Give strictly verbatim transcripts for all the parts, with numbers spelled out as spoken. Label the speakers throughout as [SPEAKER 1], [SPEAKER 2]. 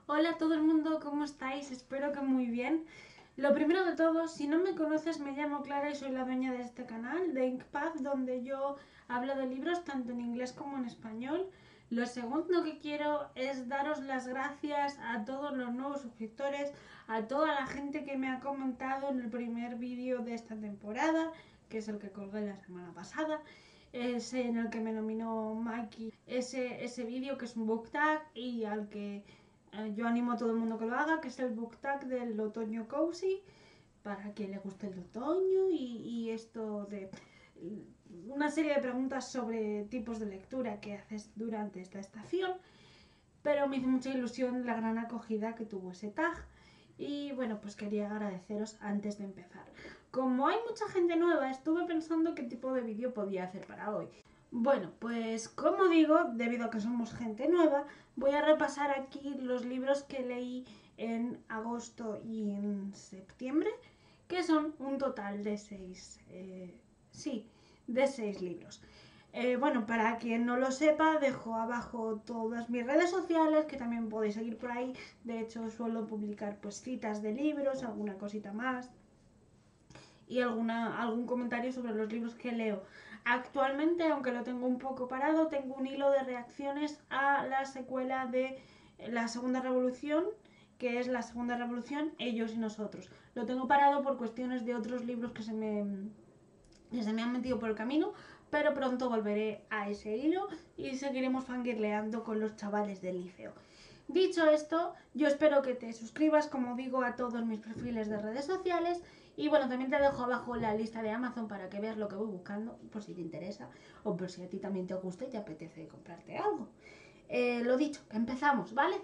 [SPEAKER 1] Hola a todo el mundo, ¿cómo estáis? Espero que muy bien. Lo primero de todo, si no me conoces, me llamo Clara y soy la dueña de este canal, de Inkpad, donde yo hablo de libros tanto en inglés como en español. Lo segundo que quiero es daros las gracias a todos los nuevos suscriptores, a toda la gente que me ha comentado en el primer vídeo de esta temporada, que es el que colgué la semana pasada, ese en el que me nominó Mikey, ese, ese vídeo que es un book tag y al que eh, yo animo a todo el mundo que lo haga, que es el book tag del otoño cozy, para que le guste el otoño y, y esto de una serie de preguntas sobre tipos de lectura que haces durante esta estación, pero me hizo mucha ilusión la gran acogida que tuvo ese tag. Y bueno, pues quería agradeceros antes de empezar. Como hay mucha gente nueva, estuve pensando qué tipo de vídeo podía hacer para hoy. Bueno, pues como digo, debido a que somos gente nueva, voy a repasar aquí los libros que leí en agosto y en septiembre, que son un total de seis, eh, sí, de seis libros. Eh, bueno, para quien no lo sepa, dejo abajo todas mis redes sociales, que también podéis seguir por ahí. De hecho, suelo publicar pues citas de libros, alguna cosita más y alguna, algún comentario sobre los libros que leo. Actualmente, aunque lo tengo un poco parado, tengo un hilo de reacciones a la secuela de La Segunda Revolución, que es La Segunda Revolución, Ellos y Nosotros. Lo tengo parado por cuestiones de otros libros que se me, que se me han metido por el camino, pero pronto volveré a ese hilo y seguiremos fangirleando con los chavales del liceo. Dicho esto, yo espero que te suscribas, como digo, a todos mis perfiles de redes sociales. Y bueno, también te dejo abajo la lista de Amazon para que veas lo que voy buscando, por si te interesa o por si a ti también te gusta y te apetece comprarte algo. Eh, lo dicho, empezamos, ¿vale?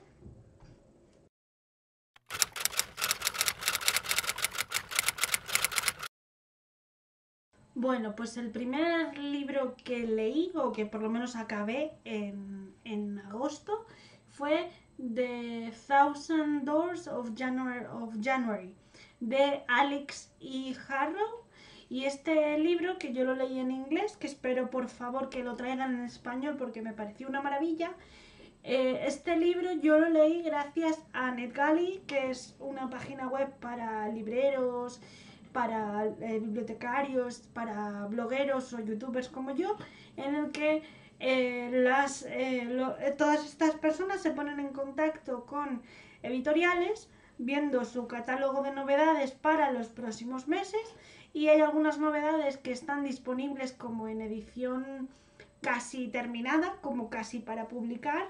[SPEAKER 1] Bueno, pues el primer libro que leí, o que por lo menos acabé en, en agosto, fue The Thousand Doors of January, of January de Alex E. Harrow. Y este libro, que yo lo leí en inglés, que espero por favor que lo traigan en español porque me pareció una maravilla. Eh, este libro yo lo leí gracias a NetGalley, que es una página web para libreros, para eh, bibliotecarios, para blogueros o youtubers como yo, en el que eh, las, eh, lo, eh, todas estas personas se ponen en contacto con editoriales viendo su catálogo de novedades para los próximos meses, y hay algunas novedades que están disponibles como en edición casi terminada, como casi para publicar,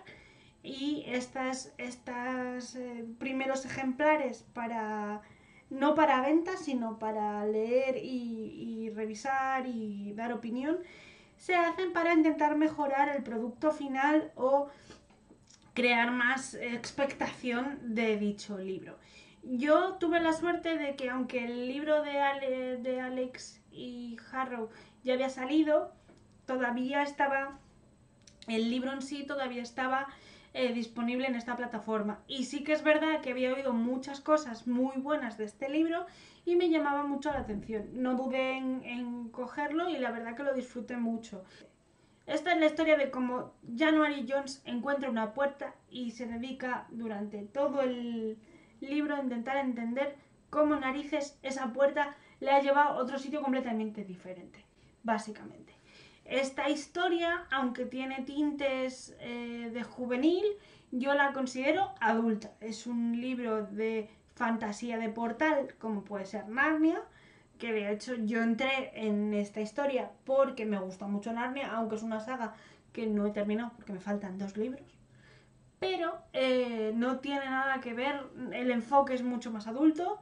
[SPEAKER 1] y estas, estas eh, primeros ejemplares para no para venta, sino para leer y, y revisar y dar opinión, se hacen para intentar mejorar el producto final o crear más expectación de dicho libro. Yo tuve la suerte de que aunque el libro de, Ale, de Alex y Harrow ya había salido, todavía estaba, el libro en sí todavía estaba eh, disponible en esta plataforma. Y sí que es verdad que había oído muchas cosas muy buenas de este libro y me llamaba mucho la atención. No dudé en, en cogerlo y la verdad que lo disfruté mucho. Esta es la historia de cómo January Jones encuentra una puerta y se dedica durante todo el libro a intentar entender cómo narices esa puerta le ha llevado a otro sitio completamente diferente, básicamente. Esta historia, aunque tiene tintes eh, de juvenil, yo la considero adulta. Es un libro de fantasía de portal, como puede ser Narnia, que de hecho yo entré en esta historia porque me gusta mucho Narnia, aunque es una saga que no he terminado porque me faltan dos libros. Pero eh, no tiene nada que ver, el enfoque es mucho más adulto.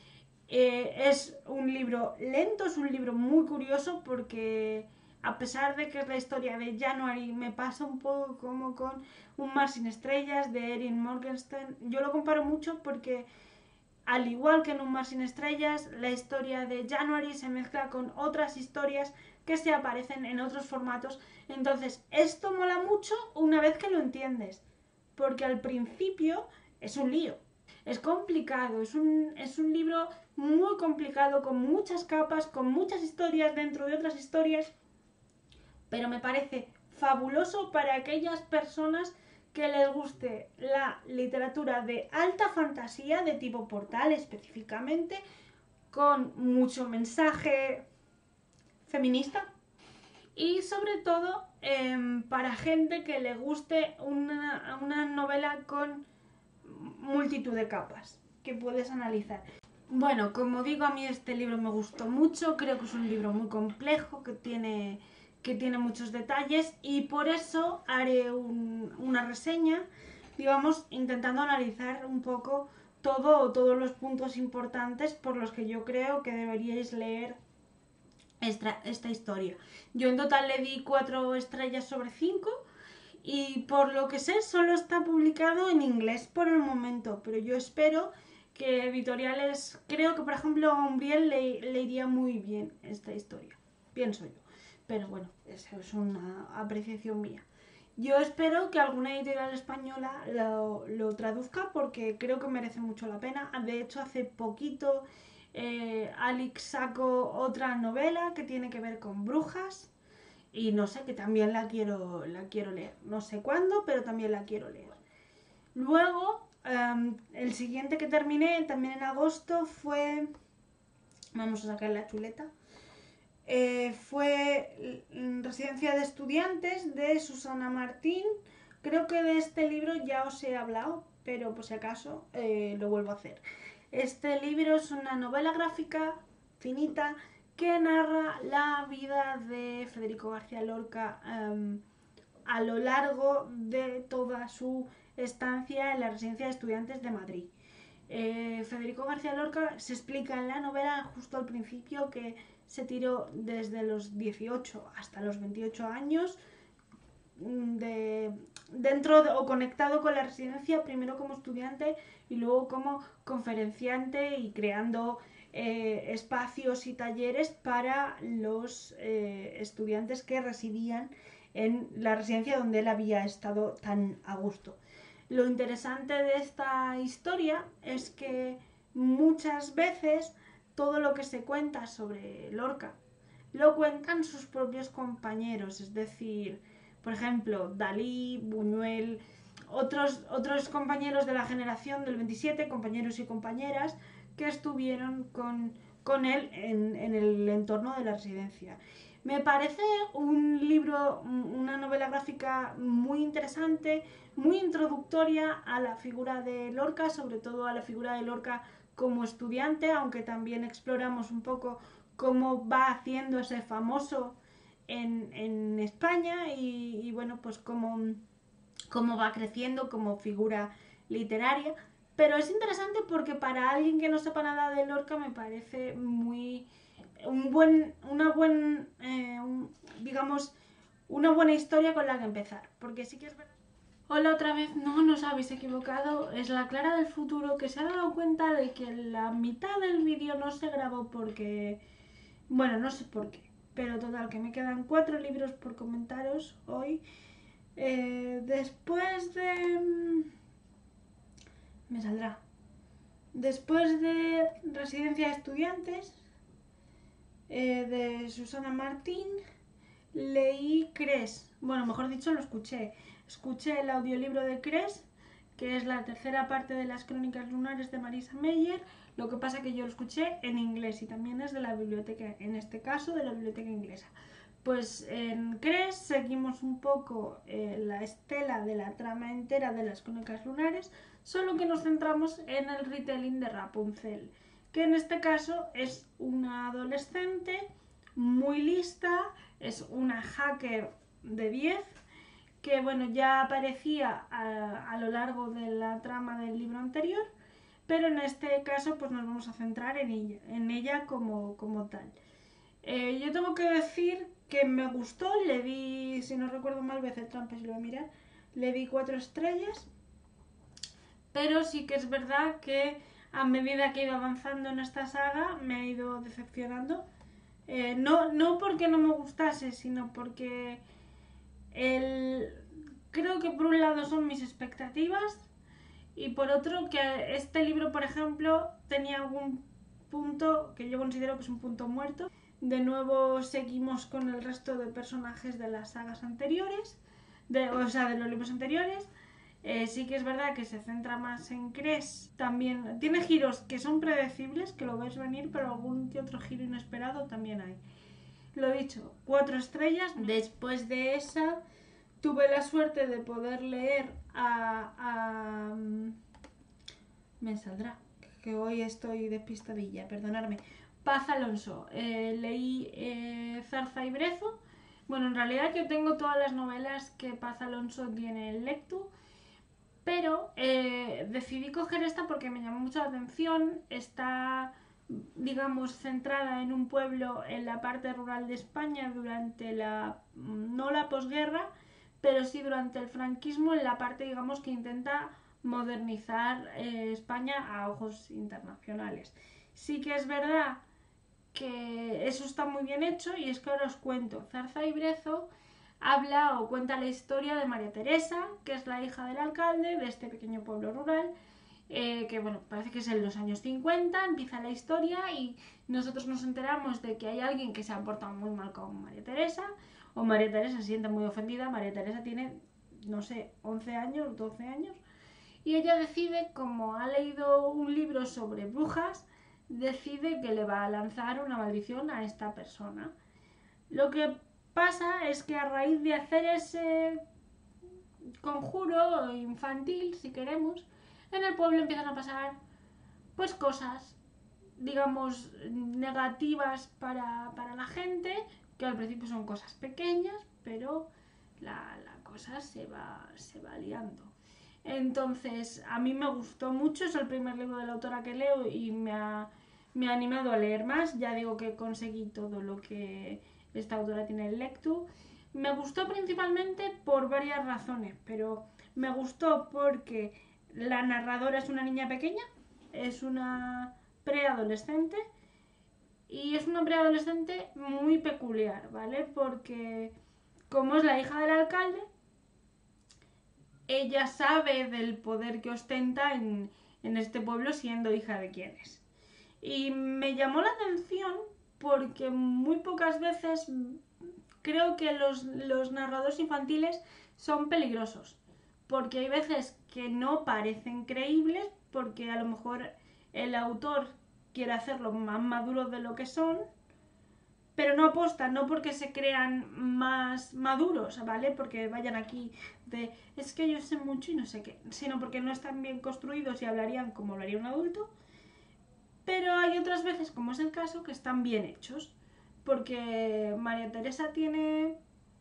[SPEAKER 1] Eh, es un libro lento, es un libro muy curioso porque a pesar de que es la historia de January, me pasa un poco como con Un mar sin estrellas de Erin Morgenstern. Yo lo comparo mucho porque al igual que en Un mar sin estrellas, la historia de January se mezcla con otras historias que se aparecen en otros formatos. Entonces, esto mola mucho una vez que lo entiendes, porque al principio es un lío. Es complicado, es un, es un libro muy complicado, con muchas capas, con muchas historias dentro de otras historias, pero me parece fabuloso para aquellas personas que les guste la literatura de alta fantasía, de tipo portal específicamente, con mucho mensaje feminista y sobre todo eh, para gente que le guste una, una novela con multitud de capas que puedes analizar. Bueno, como digo, a mí este libro me gustó mucho, creo que es un libro muy complejo, que tiene, que tiene muchos detalles y por eso haré un, una reseña, digamos, intentando analizar un poco todo, todos los puntos importantes por los que yo creo que deberíais leer esta, esta historia. Yo en total le di cuatro estrellas sobre cinco y por lo que sé solo está publicado en inglés por el momento, pero yo espero que editoriales, creo que por ejemplo a Umbriel le, le iría muy bien esta historia, pienso yo, pero bueno, eso es una apreciación mía. Yo espero que alguna editorial española lo, lo traduzca porque creo que merece mucho la pena. De hecho, hace poquito eh, Alix sacó otra novela que tiene que ver con brujas y no sé, que también la quiero, la quiero leer. No sé cuándo, pero también la quiero leer. Luego, um, el siguiente que terminé, también en agosto, fue... Vamos a sacar la chuleta. Eh, fue Residencia de Estudiantes de Susana Martín. Creo que de este libro ya os he hablado, pero por si acaso eh, lo vuelvo a hacer. Este libro es una novela gráfica finita que narra la vida de Federico García Lorca um, a lo largo de toda su estancia en la Residencia de Estudiantes de Madrid. Eh, Federico García Lorca se explica en la novela justo al principio que se tiró desde los dieciocho hasta los veintiocho años de, dentro de, o conectado con la residencia, primero como estudiante y luego como conferenciante y creando eh, espacios y talleres para los eh, estudiantes que residían en la residencia donde él había estado tan a gusto. Lo interesante de esta historia es que muchas veces todo lo que se cuenta sobre Lorca lo cuentan sus propios compañeros, es decir, por ejemplo, Dalí, Buñuel, otros, otros compañeros de la generación del veintisiete, compañeros y compañeras que estuvieron con, con él en, en el entorno de la residencia. Me parece un libro, una novela gráfica muy interesante, muy introductoria a la figura de Lorca, sobre todo a la figura de Lorca como estudiante, aunque también exploramos un poco cómo va haciéndose famoso en, en España y, y bueno, pues cómo, cómo va creciendo como figura literaria. Pero es interesante porque para alguien que no sepa nada de Lorca me parece muy un buen, una buen, eh, un, digamos, una buena historia con la que empezar, porque sí que es verdad. Hola otra vez, no nos habéis equivocado, es la Clara del futuro que se ha dado cuenta de que la mitad del vídeo no se grabó porque, bueno, no sé por qué, pero total, que me quedan cuatro libros por comentaros hoy. Eh, después de... me saldrá. Después de Residencia de Estudiantes, Eh, de Susana Martín, leí Cres, bueno, mejor dicho, lo escuché. Escuché el audiolibro de Cres, que es la tercera parte de las Crónicas Lunares de Marisa Meyer. Lo que pasa que yo lo escuché en inglés y también es de la biblioteca, en este caso de la biblioteca inglesa. Pues en Cres seguimos un poco eh, la estela de la trama entera de las Crónicas Lunares, solo que nos centramos en el retelling de Rapunzel, que en este caso es una adolescente muy lista, es una hacker de diez, que bueno, ya aparecía a, a lo largo de la trama del libro anterior, pero en este caso pues nos vamos a centrar en ella, en ella como, como tal. Eh, yo tengo que decir que me gustó, le di, si no recuerdo mal, voy a hacer trampas y lo voy a mirar, le di cuatro estrellas, pero sí que es verdad que a medida que he ido avanzando en esta saga me ha ido decepcionando. Eh, no, no porque no me gustase, sino porque el... creo que por un lado son mis expectativas y por otro que este libro, por ejemplo, tenía algún punto que yo considero que es un punto muerto. De nuevo seguimos con el resto de personajes de las sagas anteriores, de, o sea, de los libros anteriores. Eh, sí que es verdad que se centra más en Cres. También tiene giros que son predecibles, que lo ves venir, pero algún que otro giro inesperado también hay. Lo dicho, cuatro estrellas. Después de esa, tuve la suerte de poder leer a... a me saldrá, que hoy estoy despistadilla, perdonadme. Paz Alonso. Eh, leí eh, Zarza y Brezo. Bueno, en realidad yo tengo todas las novelas que Paz Alonso tiene en Lectu, pero eh, decidí coger esta porque me llamó mucho la atención. Está, digamos, centrada en un pueblo en la parte rural de España durante la, no la posguerra, pero sí durante el franquismo, en la parte, digamos, que intenta modernizar eh, España a ojos internacionales. Sí que es verdad que eso está muy bien hecho, y es que ahora os cuento. Zarza y Brezo habla o cuenta la historia de María Teresa, que es la hija del alcalde de este pequeño pueblo rural, eh, que bueno, parece que es en los años cincuenta, empieza la historia y nosotros nos enteramos de que hay alguien que se ha portado muy mal con María Teresa, o María Teresa se siente muy ofendida. María Teresa tiene, no sé, once años, doce años, y ella decide, como ha leído un libro sobre brujas, decide que le va a lanzar una maldición a esta persona. Lo que pasa es que a raíz de hacer ese conjuro infantil, si queremos, en el pueblo empiezan a pasar pues cosas, digamos, negativas para, para la gente, que al principio son cosas pequeñas, pero la, la cosa se va, se va liando. Entonces, a mí me gustó mucho, es el primer libro de la autora que leo y me ha, me ha animado a leer más. Ya digo que conseguí todo lo que esta autora tiene en Lectu. Me gustó principalmente por varias razones, pero me gustó porque la narradora es una niña pequeña, es una preadolescente, y es una preadolescente muy peculiar, ¿vale? Porque como es la hija del alcalde, ella sabe del poder que ostenta en, en este pueblo siendo hija de quien es. Y me llamó la atención porque muy pocas veces creo que los, los narradores infantiles son peligrosos, porque hay veces que no parecen creíbles, porque a lo mejor el autor quiere hacerlo más maduro de lo que son, pero no apostan, no porque se crean más maduros, ¿vale? Porque vayan aquí de, es que yo sé mucho y no sé qué, sino porque no están bien construidos y hablarían como hablaría un adulto. Pero hay otras veces, como es el caso, que están bien hechos, porque María Teresa tiene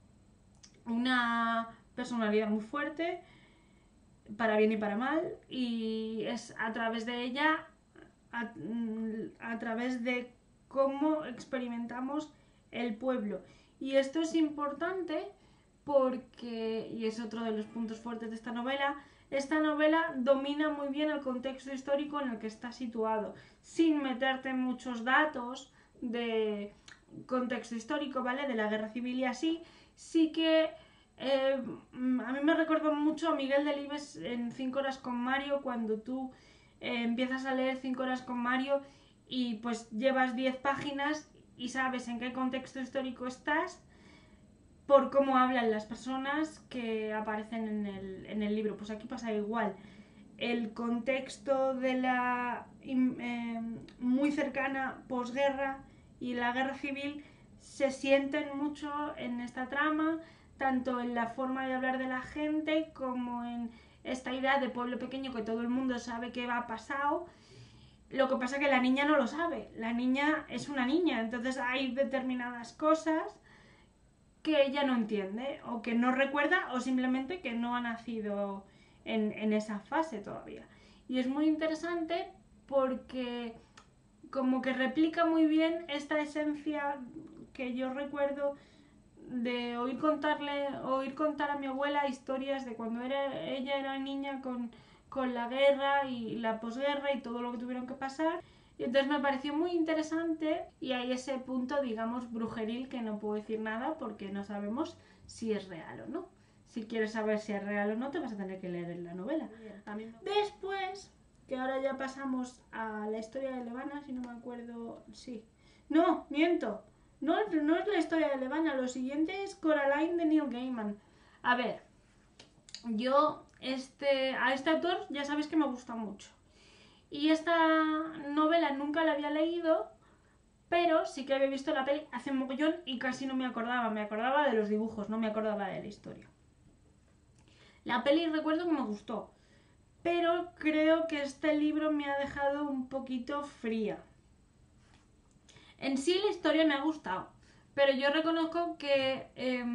[SPEAKER 1] una personalidad muy fuerte, para bien y para mal, y es a través de ella, a, a través de cómo experimentamos el pueblo. Y esto es importante porque, y es otro de los puntos fuertes de esta novela, esta novela domina muy bien el contexto histórico en el que está situado, sin meterte muchos datos de contexto histórico, ¿vale? De la guerra civil y así. Sí que eh, a mí me recordó mucho a Miguel Delibes en cinco horas con Mario, cuando tú eh, empiezas a leer cinco horas con Mario y pues llevas diez páginas y sabes en qué contexto histórico estás por cómo hablan las personas que aparecen en el, en el libro. Pues aquí pasa igual. El contexto de la eh, muy cercana posguerra y la guerra civil se sienten mucho en esta trama, tanto en la forma de hablar de la gente como en esta idea de pueblo pequeño que todo el mundo sabe que va pasado. Lo que pasa es que la niña no lo sabe, la niña es una niña, entonces hay determinadas cosas que ella no entiende o que no recuerda o simplemente que no ha nacido en, en esa fase todavía. Y es muy interesante porque como que replica muy bien esta esencia que yo recuerdo de oír contarle, oír contar a mi abuela historias de cuando era, ella era niña con, con la guerra y la posguerra y todo lo que tuvieron que pasar. Y entonces me pareció muy interesante, y hay ese punto, digamos, brujeril, que no puedo decir nada porque no sabemos si es real o no. Si quieres saber si es real o no, te vas a tener que leer la novela. A mí no. Después, que ahora ya pasamos a la historia de Levana, si no me acuerdo, sí. No, miento. No, no es la historia de Levana, lo siguiente es Coraline de Neil Gaiman. A ver, yo este, a este autor ya sabéis que me gusta mucho. Y esta novela nunca la había leído, pero sí que había visto la peli hace un mogollón y casi no me acordaba. Me acordaba de los dibujos, no me acordaba de la historia. La peli recuerdo que me gustó, pero creo que este libro me ha dejado un poquito fría. En sí la historia me ha gustado, pero yo reconozco que eh,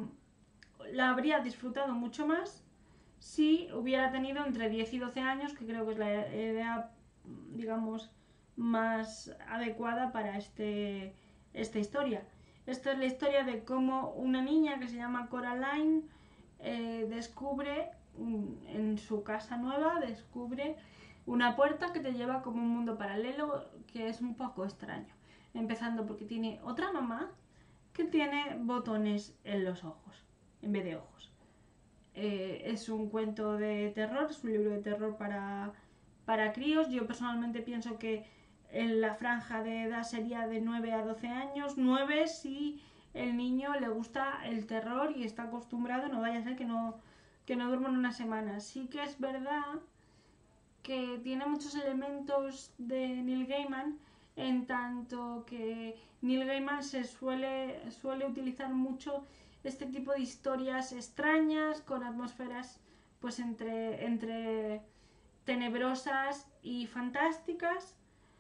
[SPEAKER 1] la habría disfrutado mucho más si hubiera tenido entre diez y doce años, que creo que es la edad, digamos, más adecuada para este, esta historia. Esta es la historia de cómo una niña que se llama Coraline eh, descubre en su casa nueva, descubre una puerta que te lleva como un mundo paralelo que es un poco extraño. Empezando porque tiene otra mamá que tiene botones en los ojos, en vez de ojos. Eh, es un cuento de terror, es un libro de terror para, para críos. Yo personalmente pienso que en la franja de edad sería de nueve a doce años. nueve si el niño le gusta el terror y está acostumbrado, no vaya a ser que no, que no duerma en una semana. Sí que es verdad que tiene muchos elementos de Neil Gaiman, en tanto que Neil Gaiman se suele, suele utilizar mucho este tipo de historias extrañas, con atmósferas pues entre, entre tenebrosas y fantásticas.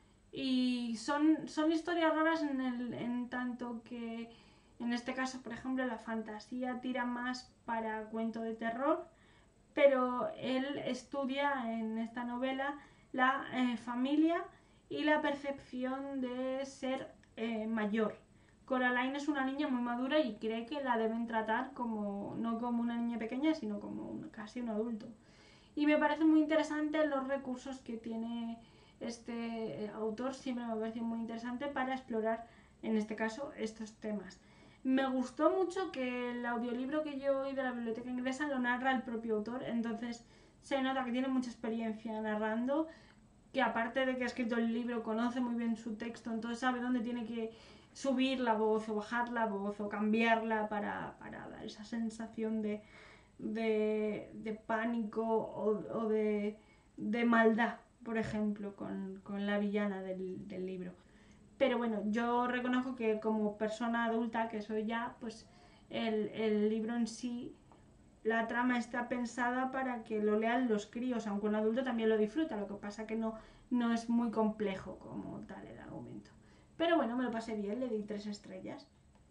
[SPEAKER 1] Y son, son historias raras en, el, en tanto que en este caso, por ejemplo, la fantasía tira más para cuento de terror, pero él estudia en esta novela la eh, familia y la percepción de ser eh, mayor. Coraline es una niña muy madura y cree que la deben tratar como no como una niña pequeña, sino como un, casi un adulto. Y me parece muy interesante los recursos que tiene este autor, siempre me ha parecido muy interesante para explorar, en este caso, estos temas. Me gustó mucho que el audiolibro que yo oí de la biblioteca inglesa lo narra el propio autor, entonces se nota que tiene mucha experiencia narrando, que aparte de que ha escrito el libro, conoce muy bien su texto, entonces sabe dónde tiene que subir la voz o bajar la voz o cambiarla para, para dar esa sensación de, de, de pánico o, o de, de maldad, por ejemplo, con, con la villana del, del libro. Pero bueno, yo reconozco que como persona adulta que soy ya, pues el, el libro en sí, la trama está pensada para que lo lean los críos, aunque un adulto también lo disfruta, lo que pasa que no, no es muy complejo como tal el argumento. Pero bueno, me lo pasé bien, le di tres estrellas.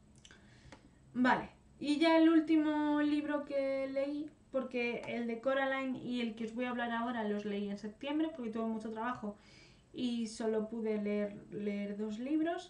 [SPEAKER 1] Vale, y ya el último libro que leí, porque el de Coraline y el que os voy a hablar ahora los leí en septiembre, porque tuve mucho trabajo y solo pude leer, leer dos libros.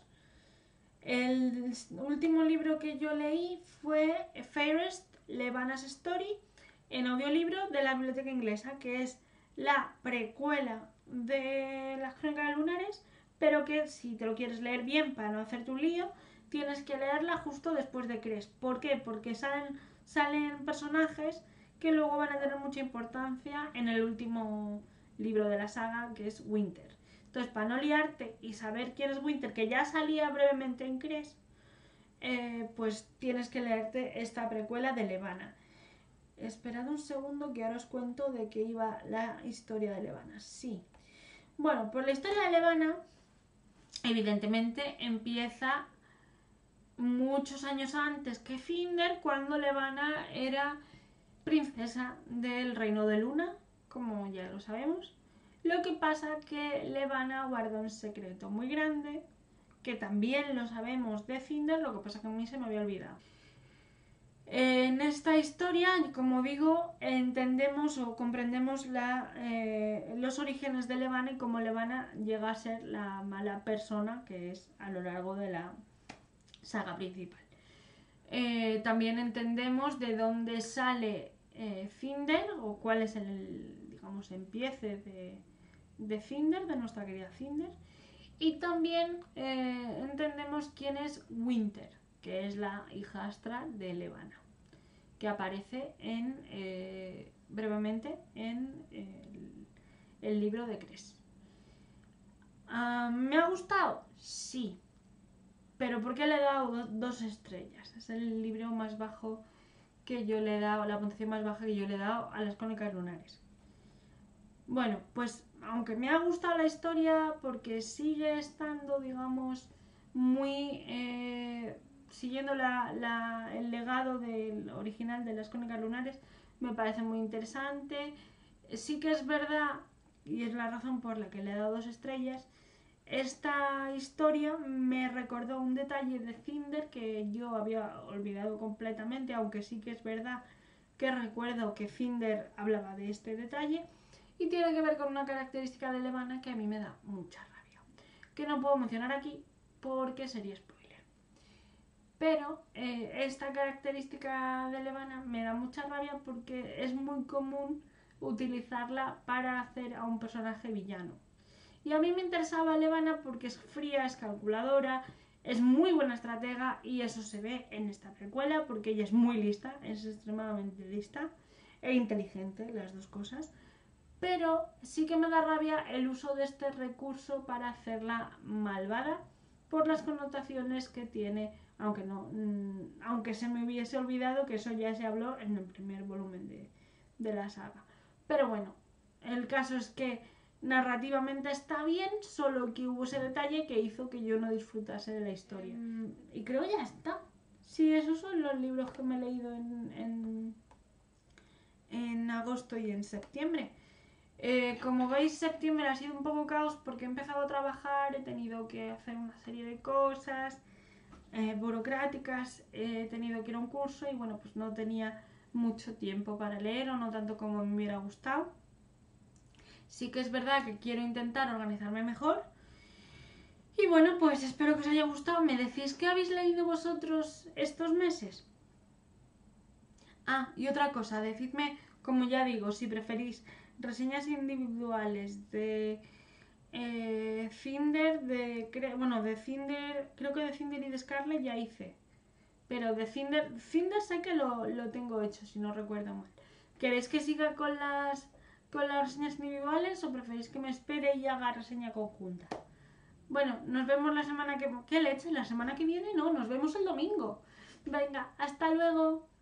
[SPEAKER 1] El último libro que yo leí fue Fairest Levanna's Story, en audiolibro de la biblioteca inglesa, que es la precuela de las Crónicas Lunares, pero que si te lo quieres leer bien para no hacerte un lío, tienes que leerla justo después de Cress. ¿Por qué? Porque salen, salen personajes que luego van a tener mucha importancia en el último libro de la saga, que es Winter. Entonces, para no liarte y saber quién es Winter, que ya salía brevemente en Cress, eh, pues tienes que leerte esta precuela de Levana. Esperad un segundo que ahora os cuento de qué iba la historia de Levana. Sí. Bueno, pues la historia de Levana, evidentemente, empieza muchos años antes que Cinder, cuando Levana era princesa del Reino de Luna, como ya lo sabemos. Lo que pasa que Levana guarda un secreto muy grande, que también lo sabemos de Cinder, lo que pasa que a mí se me había olvidado. En esta historia, como digo, entendemos o comprendemos la, eh, los orígenes de Levana y cómo Levana llega a ser la mala persona que es a lo largo de la saga principal. Eh, también entendemos de dónde sale eh, Cinder o cuál es el, digamos, empiece de, de Cinder, de nuestra querida Cinder. Y también eh, entendemos quién es Winter, que es la hijastra de Levana, que aparece en, eh, brevemente en eh, el, el libro de Cress. Uh, ¿Me ha gustado? Sí. ¿Pero por qué le he dado dos estrellas? Es el libro más bajo que yo le he dado, la puntuación más baja que yo le he dado a las Crónicas Lunares. Bueno, pues aunque me ha gustado la historia porque sigue estando, digamos, muy eh, siguiendo la, la, el legado del original de las Crónicas Lunares, me parece muy interesante. Sí que es verdad, y es la razón por la que le he dado dos estrellas, esta historia me recordó un detalle de Cinder que yo había olvidado completamente, aunque sí que es verdad que recuerdo que Cinder hablaba de este detalle, y tiene que ver con una característica de Levana que a mí me da mucha rabia, que no puedo mencionar aquí porque sería spoiler. Pero eh, esta característica de Levana me da mucha rabia porque es muy común utilizarla para hacer a un personaje villano. Y a mí me interesaba Levana porque es fría, es calculadora, es muy buena estratega, y eso se ve en esta precuela porque ella es muy lista, es extremadamente lista e inteligente, las dos cosas. Pero sí que me da rabia el uso de este recurso para hacerla malvada por las connotaciones que tiene, aunque no, mmm, aunque se me hubiese olvidado que eso ya se habló en el primer volumen de, de la saga. Pero bueno, el caso es que narrativamente está bien, solo que hubo ese detalle que hizo que yo no disfrutase de la historia. Mm, y creo que ya está. Sí, esos son los libros que me he leído en, en, en agosto y en septiembre. Eh, como veis, septiembre ha sido un poco caos porque he empezado a trabajar, he tenido que hacer una serie de cosas eh, burocráticas, he tenido que ir a un curso y bueno, pues no tenía mucho tiempo para leer, o no tanto como me hubiera gustado. Sí que es verdad que quiero intentar organizarme mejor. Y bueno, pues espero que os haya gustado. ¿Me decís qué habéis leído vosotros estos meses? Ah, y otra cosa, decidme, como ya digo, si preferís reseñas individuales de eh, Cinder, de, bueno, de Cinder, creo que de Cinder y de Scarlet ya hice. Pero de Cinder, Cinder sé que lo, lo tengo hecho, si no recuerdo mal. ¿Queréis que siga con las, con las reseñas individuales o preferís que me espere y haga reseña conjunta? Bueno, nos vemos la semana que... ¿Qué leche? ¿La semana que viene? No, nos vemos el domingo. Venga, hasta luego.